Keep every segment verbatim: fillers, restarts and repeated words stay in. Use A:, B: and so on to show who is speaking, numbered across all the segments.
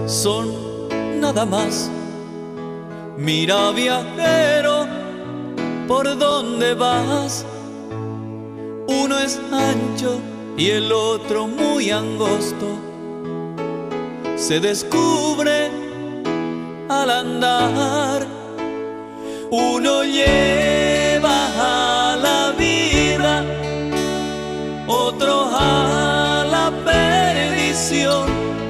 A: son nada más. Mira, viajero, ¿por dónde vas? Uno es ancho y el otro muy angosto. Se descubre al andar. Uno lleva a la vida, otro a la perdición.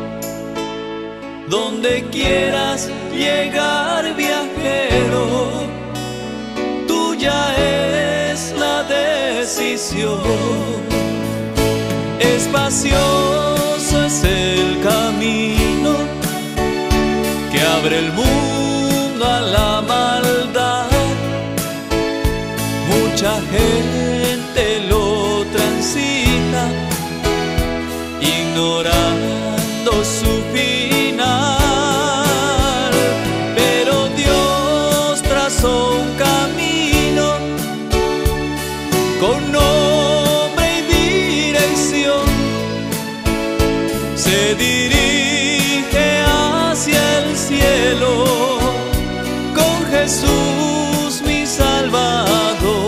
A: Donde quieras llegar, viajero, tuya es la decisión. Espacioso es el camino que abre el mundo a la maldad. Mucha gente lo transita, ignorando su final. Pero Dios trazó un camino con nombre y dirección. Se dirige hacia el cielo con Jesús mi Salvador.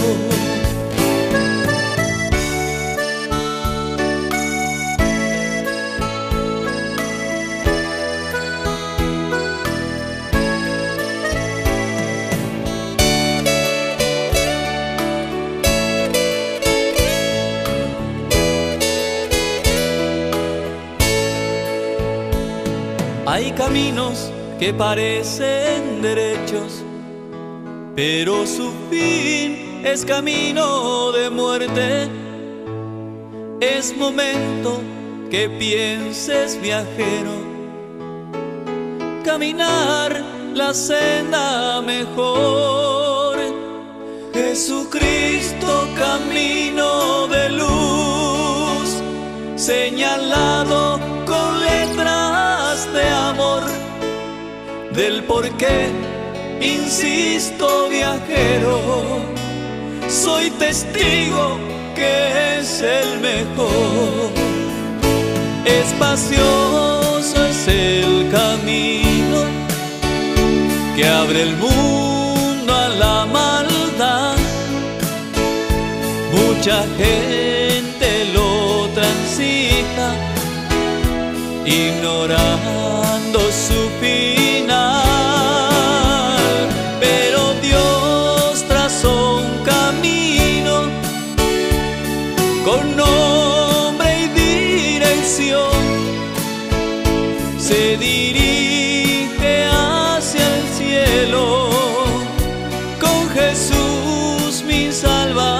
A: Hay caminos que parecen derechos, pero su fin es camino de muerte. Es momento que pienses, viajero, caminar la senda mejor. Jesucristo, camino de luz, señalado con letras de amor. Del porqué insisto, viajero, soy testigo que es el mejor. Espacioso es el camino que abre el mundo a la maldad. Mucha gente lo transita, ignorando su final. Pero Dios trazó un camino con nombre y dirección. Se dirige hacia el cielo con Jesús mi Salvador.